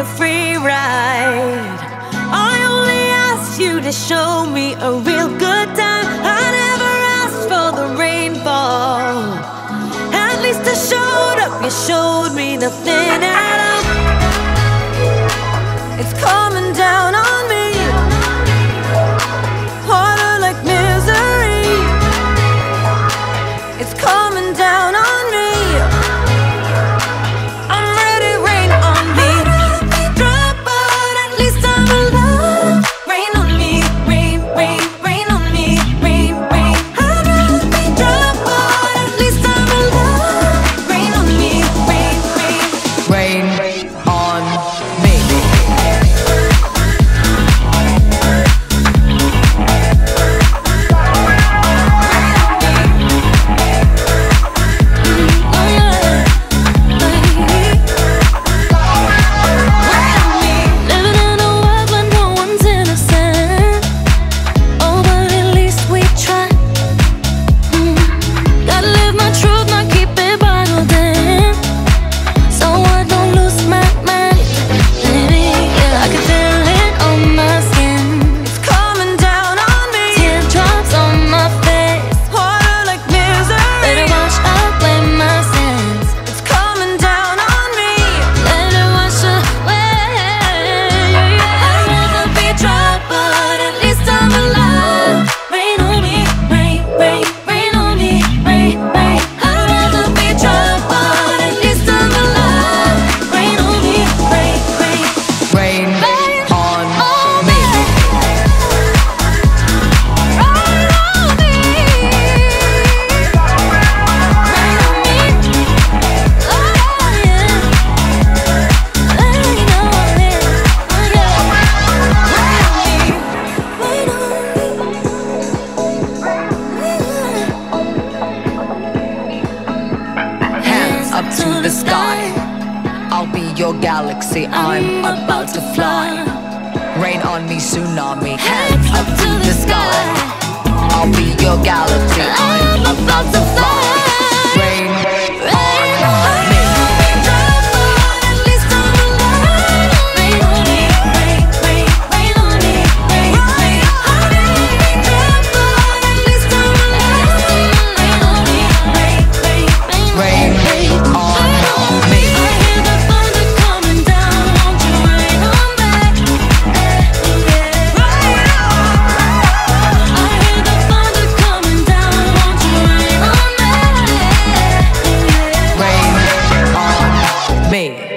a free ride. I only asked you to show me a real good time. I never asked for the rainfall. At least I showed up, you showed me nothing at all. It's coming down on me, harder like misery. It's coming down on me. I'm ready, rain on me. I'd rather be dry, but at least I'm alive. Rain on me, rain, rain, rain on me, rain, rain. I'd rather be dry, but at least I'm alive. Rain on me, rain, rain, rain on me. Up to the sky, I'll be your galaxy, I'm about to fly. Rain on me, tsunami, hands up to the sky. I'll be your galaxy, I'm about to fly. Rain on me. Me.